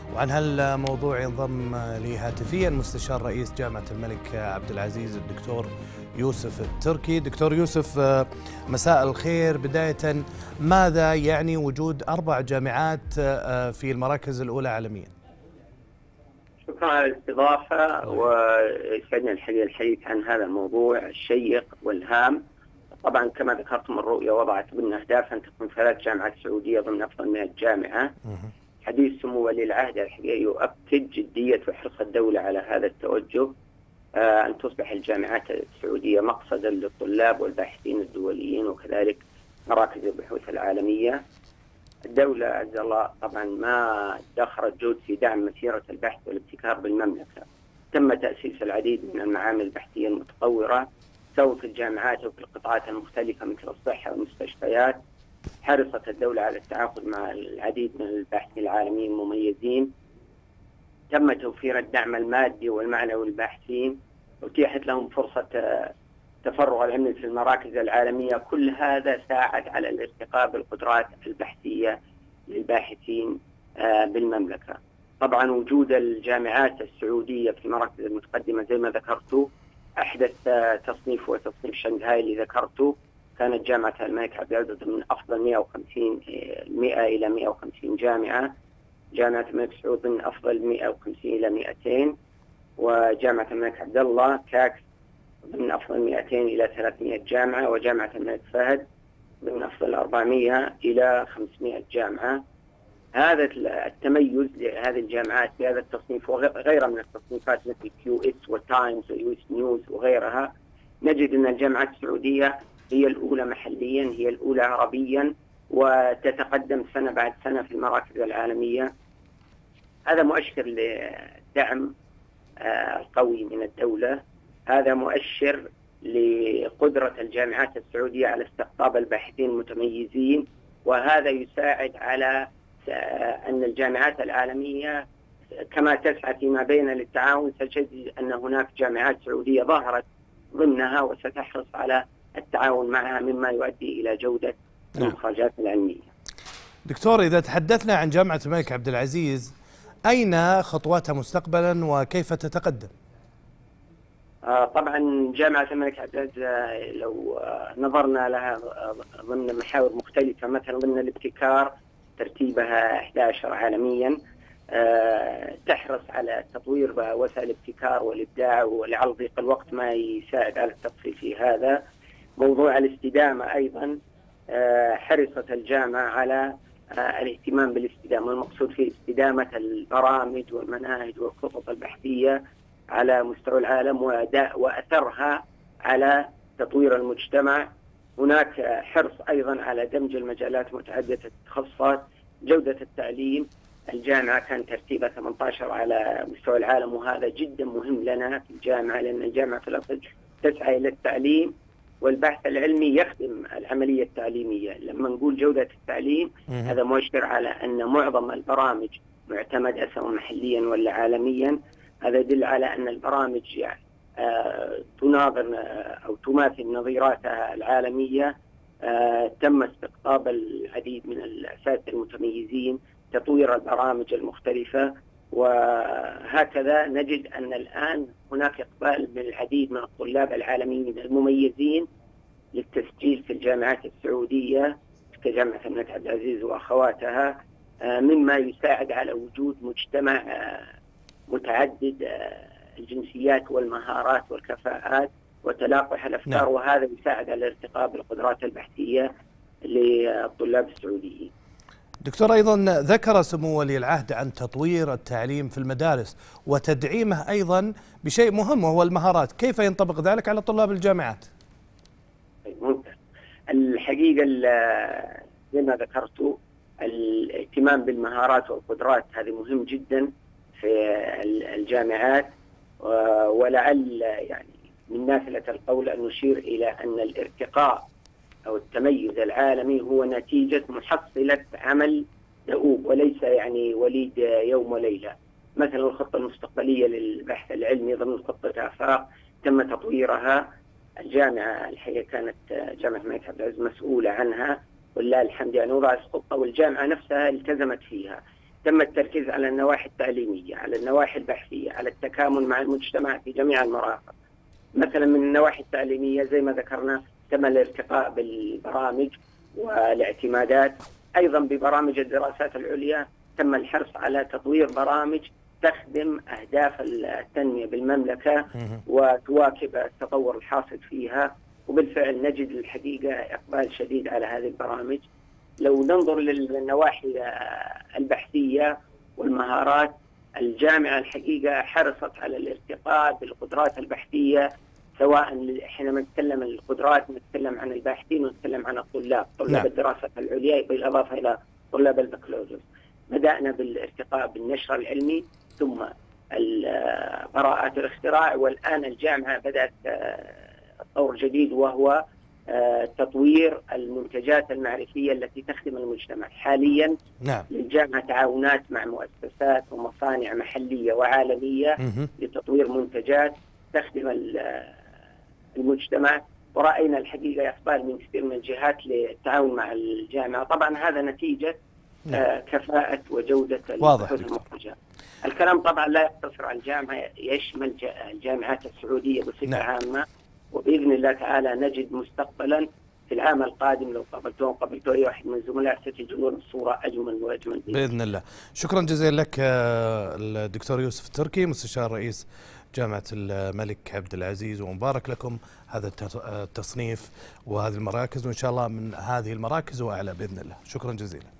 وعن هالموضوع ينضم لي هاتفيا مستشار رئيس جامعة الملك عبد العزيز الدكتور يوسف التركي. دكتور يوسف، مساء الخير. بداية، ماذا يعني وجود 4 جامعات في المراكز الأولى عالميا؟ شكرا على الاستضافة، ويسعدنا الحديث عن هذا الموضوع الشيق والهام. طبعا كما ذكرتم، الرؤية وضعت ضمن أهداف أن تكون 3 جامعات سعودية ضمن أفضل 100 جامعة. حديث سمو ولي العهد الحقيقة يؤكد جدية وحرص الدولة على هذا التوجه، أن تصبح الجامعات السعودية مقصدا للطلاب والباحثين الدوليين وكذلك مراكز البحوث العالمية. الدولة عز الله طبعا ما ادخرت جهد في دعم مسيرة البحث والابتكار بالمملكة. تم تأسيس العديد من المعامل البحثية المتطورة سواء في الجامعات أو في القطاعات المختلفة مثل الصحة والمستشفيات. حرصت الدولة على التعاقد مع العديد من الباحثين العالميين المميزين. تم توفير الدعم المادي والمعنوي للباحثين، أتيحت لهم فرصة تفرغ العلم في المراكز العالمية. كل هذا ساعد على الارتقاء بالقدرات البحثية للباحثين بالمملكة. طبعا وجود الجامعات السعودية في المراكز المتقدمة زي ما ذكرتوا، أحدث تصنيف وتصنيف شنغهاي اللي ذكرته، كانت جامعة الملك عبد العزيز من أفضل 100 إلى 150 جامعة، جامعة الملك سعود من أفضل 150 إلى 200، وجامعة الملك عبد الله كاكس من أفضل 200 إلى 300 جامعة، وجامعة الملك فهد من أفضل 400 إلى 500 جامعة. هذا التميز لهذه الجامعات بهذا التصنيف وغيرها من التصنيفات مثل كيو اس وتايمز ويو اس نيوز وغيرها، نجد أن الجامعات السعودية هي الأولى محليا، هي الأولى عربيا، وتتقدم سنة بعد سنة في المراكز العالمية. هذا مؤشر لدعم قوي من الدولة، هذا مؤشر لقدرة الجامعات السعودية على استقطاب الباحثين المتميزين، وهذا يساعد على أن الجامعات العالمية كما تسعى فيما بين للتعاون ستجد أن هناك جامعات سعودية ظهرت ضمنها وستحرص على التعاون معها مما يؤدي إلى جودة المخرجات العلمية. دكتور، إذا تحدثنا عن جامعة الملك عبد العزيز، أين خطواتها مستقبلا وكيف تتقدم؟ طبعا جامعة الملك عبد العزيز لو نظرنا لها ضمن محاور مختلفة، مثلا ضمن الابتكار ترتيبها 11 عالميا، تحرص على تطوير وسائل الابتكار والإبداع، ولعل ضيق الوقت ما يساعد على التفصيل في هذا. موضوع الاستدامة أيضا، حرصت الجامعة على الاهتمام بالاستدامة، المقصود في استدامة البرامج والمناهج والخطط البحثية على مستوى العالم وأثرها على تطوير المجتمع. هناك حرص أيضا على دمج المجالات متعددة التخصصات. جودة التعليم، الجامعة كان ترتيبها 18 على مستوى العالم، وهذا جدا مهم لنا في الجامعة، لأن الجامعة في الأصل تسعى إلى التعليم والبحث العلمي يخدم العملية التعليمية. لما نقول جودة التعليم هذا مؤشر على أن معظم البرامج معتمدة سواء محليا ولا عالميا. هذا يدل على أن البرامج يعني تناظر أو تماثل نظيراتها العالمية. تم استقطاب العديد من الأساتذة المتميزين، تطوير البرامج المختلفة، وهكذا نجد أن الآن هناك إقبال من العديد من الطلاب العالميين المميزين للتسجيل في الجامعات السعودية كجامعة الملك عبد العزيز وأخواتها، مما يساعد على وجود مجتمع متعدد الجنسيات والمهارات والكفاءات وتلاقح الأفكار. وهذا يساعد على ارتقاء بالقدرات البحثية للطلاب السعوديين. دكتور، أيضا ذكر سمو ولي العهد عن تطوير التعليم في المدارس وتدعيمه أيضا بشيء مهم وهو المهارات، كيف ينطبق ذلك على طلاب الجامعات؟ ممتاز. الحقيقة زي ما ذكرت، الاهتمام بالمهارات والقدرات هذه مهم جدا في الجامعات، ولعل يعني من نافلة القول أن نشير إلى أن الارتقاء أو التميز العالمي هو نتيجة محصلة عمل دؤوب وليس يعني وليد يوم وليلة. مثلا الخطة المستقبلية للبحث العلمي ضمن خطة آفاق تم تطويرها. الجامعة الحقيقة كانت جامعة الملك عبد العزيز مسؤولة عنها ولله الحمد، يعني وضعت خطة والجامعة نفسها التزمت فيها. تم التركيز على النواحي التعليمية، على النواحي البحثية، على التكامل مع المجتمع في جميع المرافق. مثلا من النواحي التعليمية زي ما ذكرنا تم الارتقاء بالبرامج والاعتمادات، أيضا ببرامج الدراسات العليا تم الحرص على تطوير برامج تخدم أهداف التنمية بالمملكة وتواكب التطور الحاصل فيها، وبالفعل نجد الحقيقة إقبال شديد على هذه البرامج. لو ننظر للنواحي البحثية والمهارات، الجامعة الحقيقة حرصت على الارتقاء بالقدرات البحثية، سواء حينما نتكلم عن القدرات نتكلم عن الباحثين ونتكلم عن طلاب نعم. الدراسات العليا بالإضافة إلى طلاب البكالوريوس. بدأنا بالارتقاء بالنشر العلمي ثم براءات الاختراع، والآن الجامعة بدأت طور جديد وهو تطوير المنتجات المعرفية التي تخدم المجتمع. حاليا نعم. للجامعة تعاونات مع مؤسسات ومصانع محلية وعالمية لتطوير منتجات تخدم المجتمع، ورأينا الحقيقة إقبال من كثير من الجهات للتعاون مع الجامعة. طبعا هذا نتيجة كفاءة وجودة البحوث المخرجة. الكلام طبعا لا يقتصر على الجامعة، يشمل الجامعات السعودية بصفة عامة، وبإذن الله تعالى نجد مستقبلا في العام القادم لو قابلتوا أي واحد من الزملاء ستجدون الصورة أجمل وأجمل بإذن الله. شكرا جزيلا لك الدكتور يوسف التركي، مستشار رئيس جامعة الملك عبد العزيز، ومبارك لكم هذا التصنيف وهذه المراكز، وإن شاء الله من هذه المراكز وأعلى بإذن الله. شكرا جزيلا.